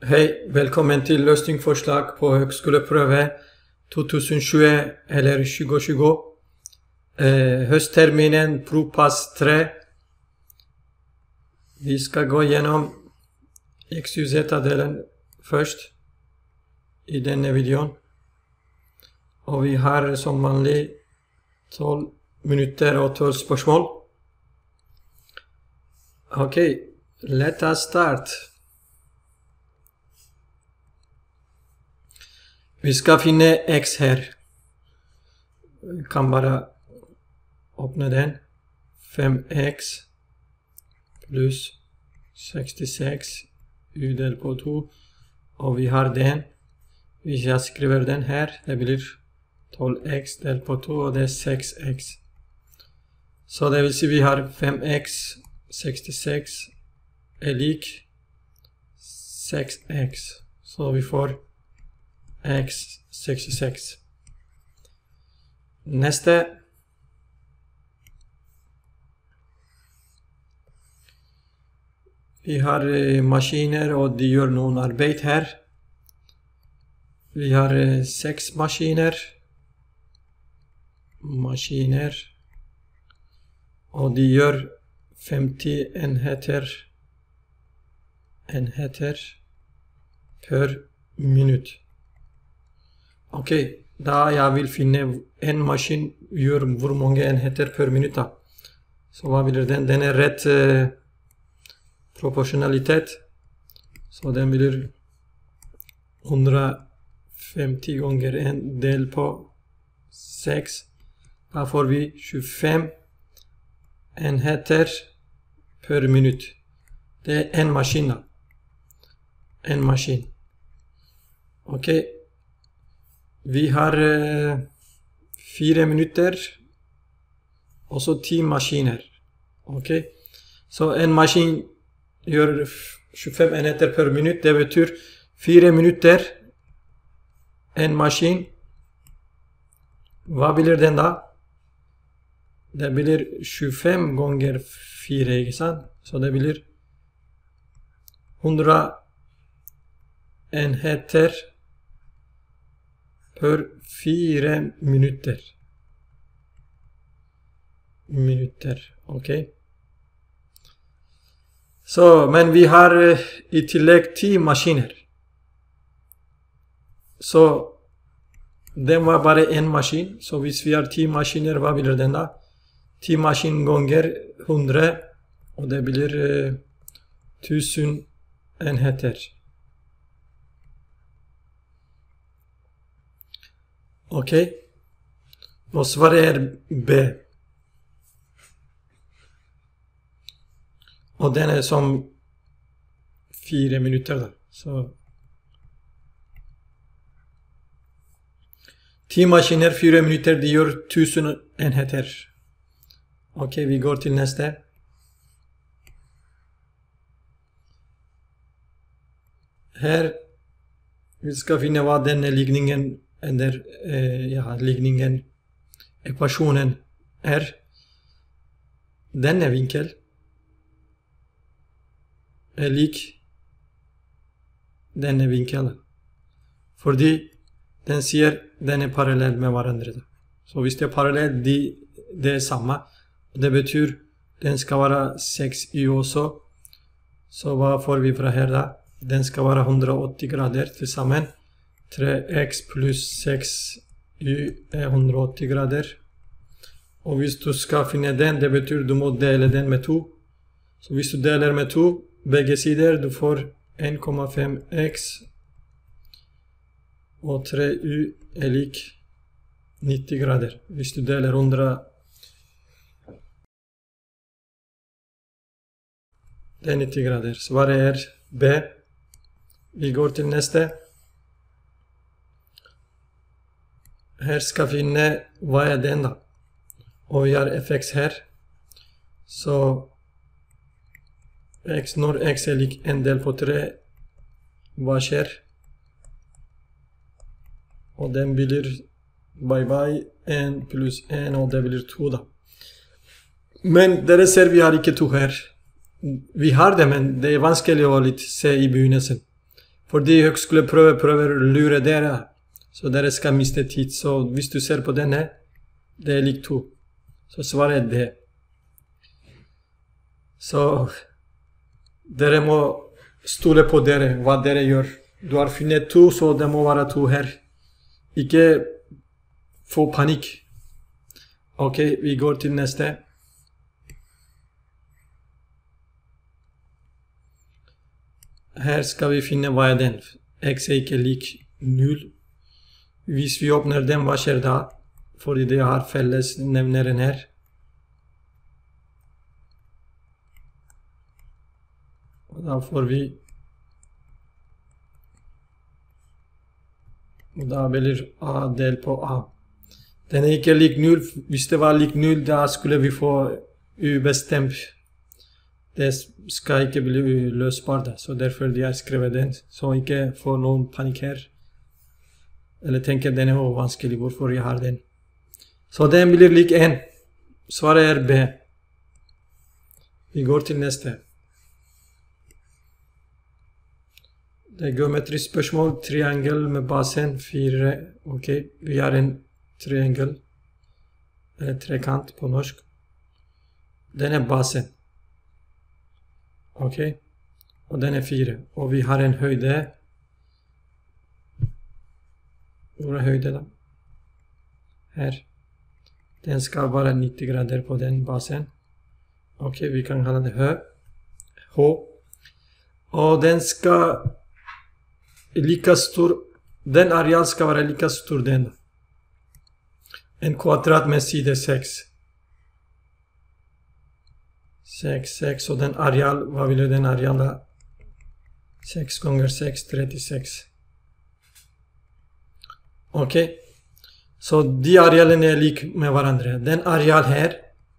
Hei, velkommen til løsningsforslag på høgskoleprøve 2020 eller 2020. Høstterminen Propass 3. Vi skal gå gjennom XYZ-delen først i denne videoen. Og vi har som vanlig 12 minutter og 12 spørsmål. Ok, let us start. Vi skal finne x her. Vi kan bare åpne den. 5x pluss 66 udelt på 2. Og vi har den. Hvis jeg skriver den her, det blir 12x delt på 2, og det er 6x. Så det vil si vi har 5x, 66 er lik 6x. Så vi får x 66. Neste. Vi har maskiner, og de gjør noen arbeid her. Vi har 6 maskiner. Og de gjør 50 enheter per minutt. Ok, da jeg vil finne en maskin gjør hvor mange enheter per minutt. Så hva blir den? Den er rett proporsjonalitet. Så den blir 150 ganger 1 del på 6. Da får vi 25 enheter per minutt. Det er en maskin da. En maskin. Ok. Vi har 4 minutter, og så 10 maskiner. Ok? Så en maskin gjør 25 enheter per minutt. Det betyr 4 minutter, en maskin. Hva blir den da? Det blir 25 ganger 4, ikke sant? Så det blir 100 enheter per 4 minutter. Ok? Så, men vi har i tillegg 10 maskiner. Så, den var bare en maskin. Så hvis vi har 10 maskiner, hva blir den da? 10 maskiner ganger 100, og det blir 1000 enheter. Ok, og svaret er B. Og den er som 4 minutter da. Så 10 maskiner, 4 minutter, de gjør 1000 enheter. Ok, vi går til neste. Her, vi skal finne hva denne ligningen eller ligningen, ekvasjonen er. Denne vinkel er lik denne vinkelen. Fordi den sier den er parallell med hverandre. Så hvis det er parallell, det er samme. Det betyr den skal være 6y også. Så hva får vi fra her da? Den skal være 180 grader til sammen. 3x pluss 6y er 180 grader. Og hvis du skal finne den, det betyr du må dele den med 2. Så hvis du deler med 2, begge sider, du får 1,5x. Og 3y er lik 90 grader. Hvis du deler 100, det er 90 grader. Svaret er B. Vi går til neste. Her skal vi finne hva er den da. Og vi har fx her. Så x, når x er lik 1 del på 3, hva skjer? Og den blir bye 1 pluss 1, og det blir 2 da. Men dere ser vi har ikke 2 her. Vi har det, men det er vanskelig å se i begynnelsen. Fordi høgskoleprøve prøver å lure dere, så dere skal miste tid. Så hvis du ser på denne, det er lik 2. Så svaret er det. Så dere må stole på dere, hva dere gjør. Du har funnet 2, så det må være 2 her. Ikke få panikk. Ok, vi går til neste. Her skal vi finne hva er den. X er ikke lik 0. Hvis vi åpner den, hva skjer da? Fordi det har felles nevneren her. Og da får vi og da blir A del på A. Den er ikke lik 0. Hvis det var lik 0, da skulle vi få ubestemt. Det skal ikke bli løsbart, så derfor de har skrevet den. Så ikke få noen panikk her. Eller tenker den er vanskelig, hvorfor jeg har den. Så den blir lik 1. Svaret er B. Vi går til neste. Det er geometrisk spørsmål. Triangel med basen 4. Ok, vi har en triangel. Eller trekant på norsk. Den er basen. Ok, og den er 4. Og vi har en høyde. Hvor er høyde da? Her. Den skal være 90 grader på den basen. Ok, vi kan kalle det H. Og den skal like stor. Den areal skal være like stor den. En kvadrat med side 6. 6, og den areal, hva vil den areal da? 6 ganger 6, 36. Ok, så de arealene er like med hverandre. Den areal her,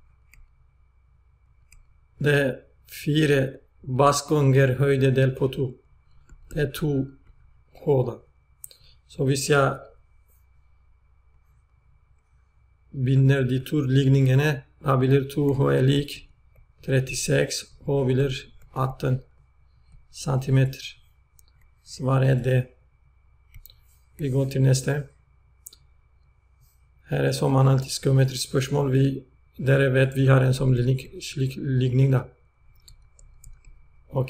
det er 4 bas ganger høyde del på 2. Det er 2 H da. Så hvis jeg binder de 2 ligningene, da blir 2H er lik 36, og blir 18 centimeter. Svaret er det. Vi går til neste. Her er som analytisk geometrisk spørsmål. Dere vet vi har en som slik ligning da. Ok.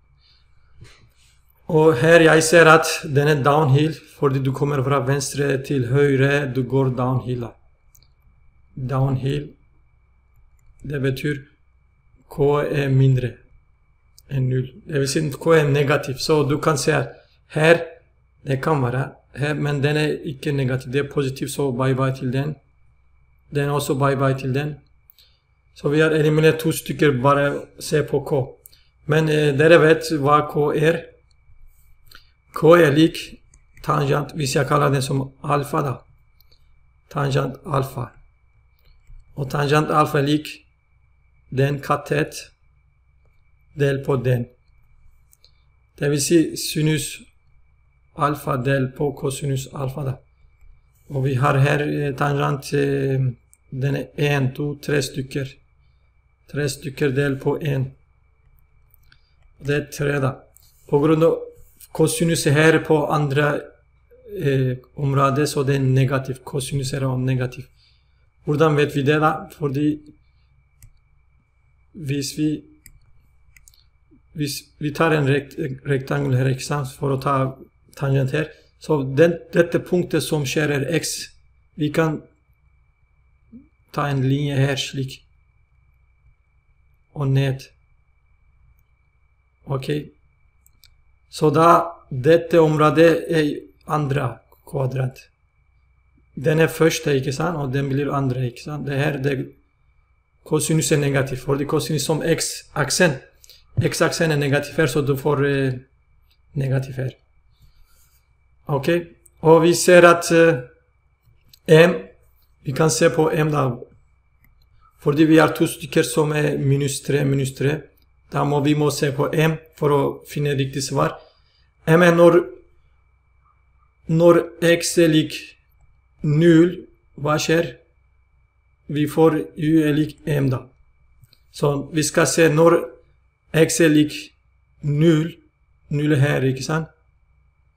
Og her jeg ser at den er downhill, fordi du kommer fra venstre til høyre, du går downhill da. Downhill, det betyr K er mindre enn 0. Det vil si K er negativ, så du kan se at her, det kan være her, men den er ikke negativ, det er positiv, så bye-bye til den. Den er også bye-bye til den. Så vi har eliminert 2 stykker, bare se på K. Men dere vet hva K er. K er lik tangent, hvis jeg kaller den som alfa da. Tangent alfa. Og tangent alfa er lik den katet del på den. Det vil si sinus alfa del på cosinus alfa da. Og vi har her tangent, den er 1, 2, 3 stykker. 3 stykker del på 1. Det er 3 da. På grunn av cosinus her på andre områder, så det er negativ. Cosinus er negativ. Hvordan vet vi det da? Fordi hvis vi tar en rektangel her, ikke sant, for å ta tangent her, så dette punktet som skjærer x, vi kan ta en linje her slik, og ned. Ok, så da dette området er andre kvadrat. Den er første, ikke sant, og den blir andre, ikke sant. Det her, cosinus er negativ, fordi cosinus som x-aksen, x-aksen er negativ her, så du får negativ her. Ok, og vi ser at m, vi kan se på m da, fordi vi har 2 stykker som er minus 3, da må vi se på m for å finne riktig svar. M er når x er lik 0, hva skjer? Vi får u er lik m da. Så vi skal se når x er lik 0, 0 her, ikke sant?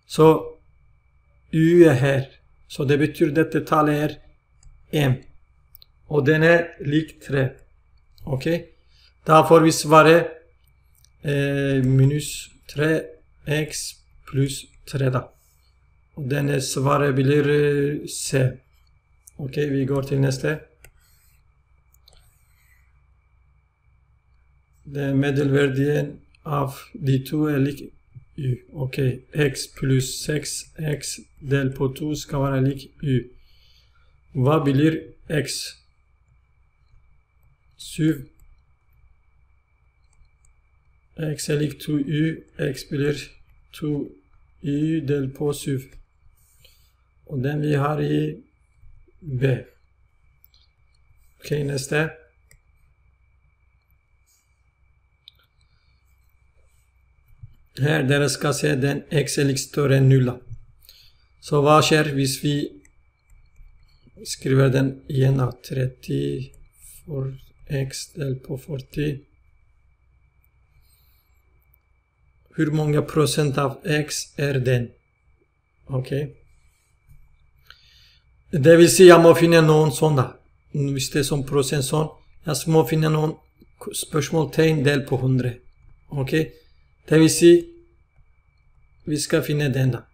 Så y er her. Så det betyr dette tallet er m. Og den er lik 3. Ok? Da får vi svaret minus 3x pluss 3 da. Og denne svaret blir C. Ok, vi går til neste. Det middelverdien av de to er lik y. Ok, x pluss 6x delt på 2 skal være lik y. Hva blir x? 7. X er lik 2y. X blir 2y delt på 7. Og den vi har i B. Ok, neste. Her dere skal se den x er lik større enn 0. Så hva skjer hvis vi skriver den igjen av 30 for x delt på 40? Hvor mange prosent av x er den? Ok. Det vil si jeg må finne noen sånn da. Hvis det er sånn prosent sånn, jeg må finne noen spørsmålstegn delt på 100. Ok. Det vil si, vi skal finne den da.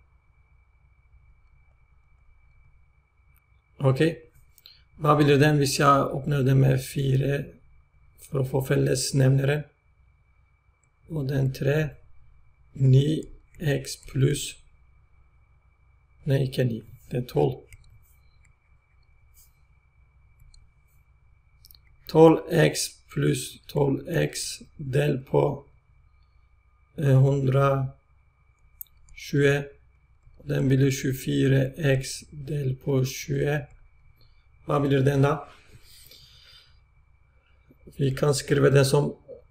Ok. Hva blir den hvis jeg åpner den med 4 for å få felles nevnere? Og den 3. 9x pluss, nei ikke 9, det er 12. 12x pluss 12x delt på 120, den blir 24x delt på 20. Hva blir den da? Vi kan skrive den som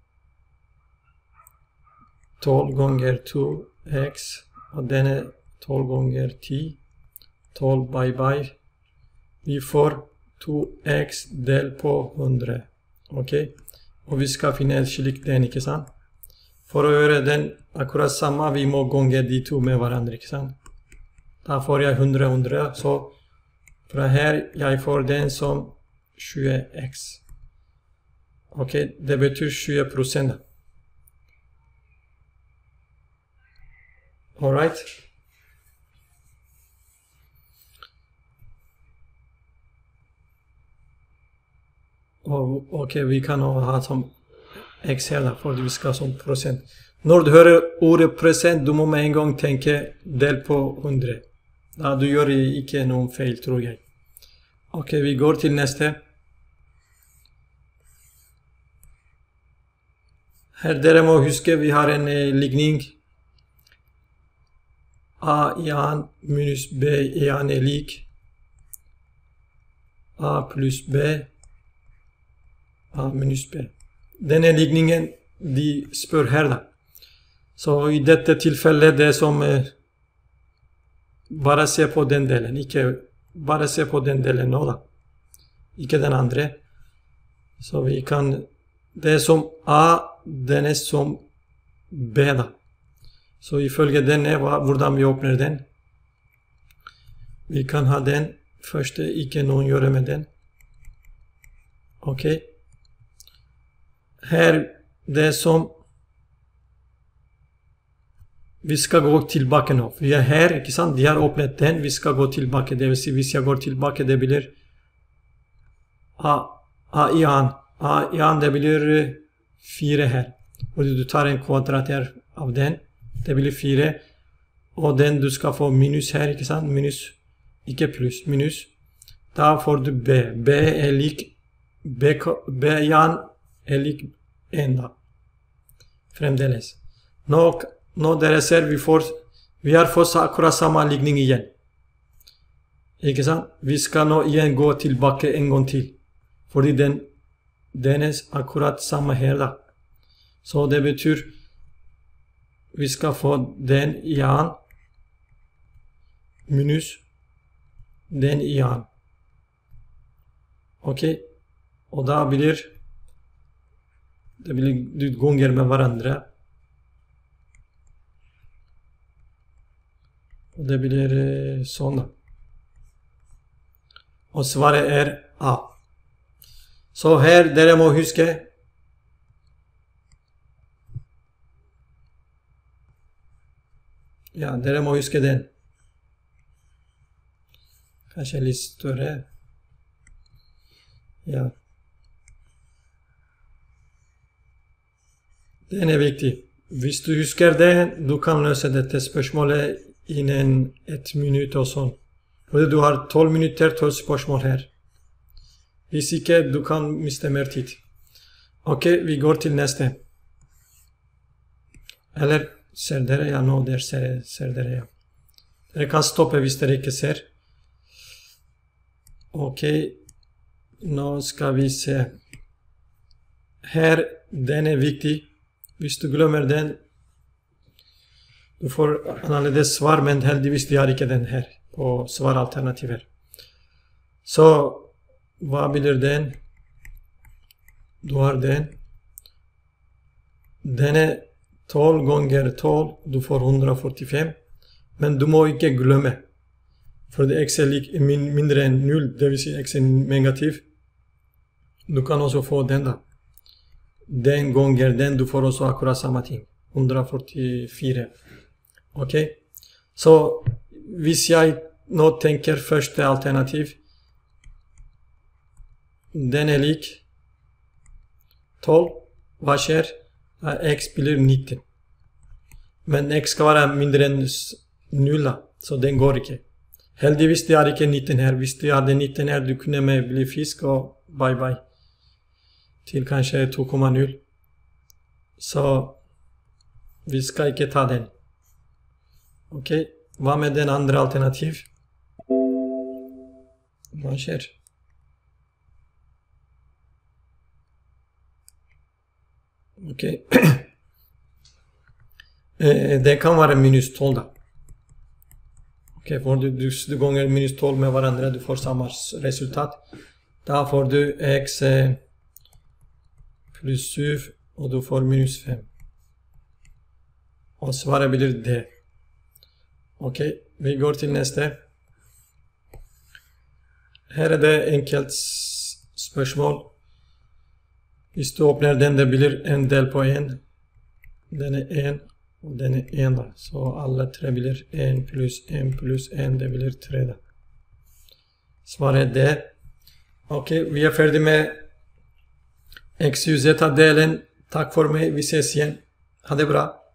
12 ganger 2x, og den er 12 ganger 10. 12 bye. Vi får 2x delt på 100. Ok? Og vi skal finne en slik den, ikke sant? For å gjøre den akkurat samme, vi må gange de to med hverandre, ikke sant? Da får jeg 100. Så fra her, jeg får den som 20x. Ok, det betyr 20%. Alright. Ok, vi kan ha som x her da, for vi skal som prosent. Når du hører ordet prosent, du må med en gang tenke del på 100. Da du gjør ikke noen feil, tror jeg. Ok, vi går til neste. Her dere må huske, vi har en ligning. A i an minus B i an er lik A pluss B A minus B. Denne ligningen de spør her da. Så i dette tilfellet det som bare se på den delen, ikke bare se på den delen nå da. Ikke den andre. Så vi kan, det er som A, den er som B da. Så ifølge denne, hvordan vi åpner den. Vi kan ha den første, ikke noen gjøre med den. Ok. Her, det er som vi skal gå tilbake nå. Vi er her, ikke sant? De har åpnet den, vi skal gå tilbake. Det vil si, hvis jeg går tilbake, det blir A i an. A i an, det blir 4 her. Og du tar en kvadrat her av den. Det blir 4, og den du skal få minus her, ikke sant? Minus, ikke pluss, minus. Da får du B. B er lik, B i an er lik 1 da. Fremdeles. Nå dere ser, vi har fått akkurat samme ligning igjen. Ikke sant? Vi skal nå igjen gå tilbake en gang til. Fordi den er akkurat samme her da. Så det betyr vi skal få den i an minus den i an. Ok? Og da blir det blir ganger med hverandre. Og det blir sånn da. Og svaret er A. Så her dere må huske ja, dere må huske den. Kanskje litt større. Ja. Den er viktig. Hvis du husker det, du kan løse dette spørsmålet innen 1 minutt og sånn. For du har 12 minutter til spørsmål her. Hvis ikke, du kan miste mer tid. Ok, vi går til neste. Eller ser dere? Ja, nå der ser dere, ja. Dere kan stoppe hvis dere ikke ser. Ok, nå skal vi se. Her, den er viktig. Hvis du glemmer den, du får annerledes svar, men heldigvis de har ikke den her på svaralternativer. Så, hva blir den? Du har den. Den er 12 ganger 12, du får 145. Men du må ikke glemme. For det x er mindre enn 0, det vil si x er negativ. Du kan også få den da. Den ganger den, du får også akkurat samme ting. 144. Ok? Så hvis jeg nå tenker første alternativ, den er lik 12. Hva skjer? X blir 19. Men x skal være mindre enn 0, så den går ikke. Heldigvis det er ikke 19 her. Hvis det hadde 19 her, du kunne med bli fisk og bye bye. Til kanskje 2,0. Så vi skal ikke ta den. Ok, hva med den andre alternativ? Hva skjer? Ok. Det kan være minus 12 da. Ok, for du ganger minus 12 med hverandre, du får samme resultat. Da får du x pluss 7, og du får minus 5. Og svaret blir D. Ok, vi går til neste. Her er det enkelt spørsmål. Hvis du åpner den, det blir en del på 1. Den er 1, og den er 1 da. Så alle tre blir 1 pluss 1 pluss 1, det blir 3 da. Svaret er D. Ok, vi er ferdig med XYZ-delen. Takk for meg, vi ses igjen. Ha det bra.